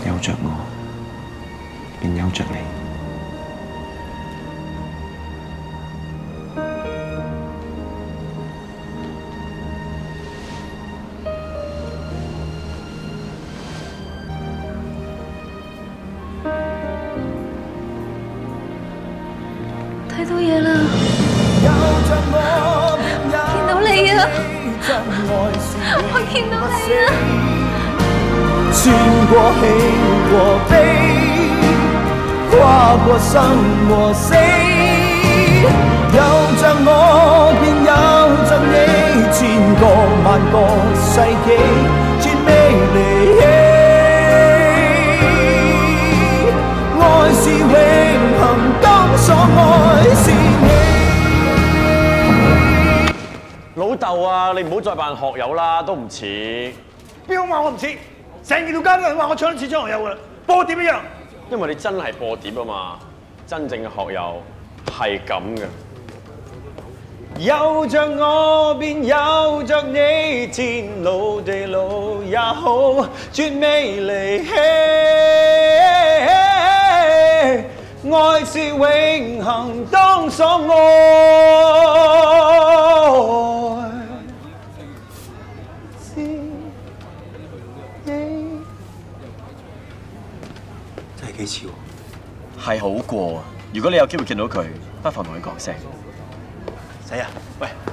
有着我，便有着你。 睇到嘢啦，見到你啊！我見到你啊！ 穿過喜和悲，跨過生和死，有着我便有着你，千個萬個世紀，絕未離棄。愛是永恆，當所愛是你。 老豆啊，你唔好再扮學友啦，都唔似。 邊個話我唔似？成條街都人話我唱得似張學友㗎啦，播點一樣。 因為你真係播碟啊嘛，真正嘅學友係咁嘅。有着我便有着你，天老地老也好，絕未離棄。愛是永恆，當所愛是你。 真係幾似喎。 係好過啊！如果你有機會見到佢，不妨同佢講聲。 仔啊，喂！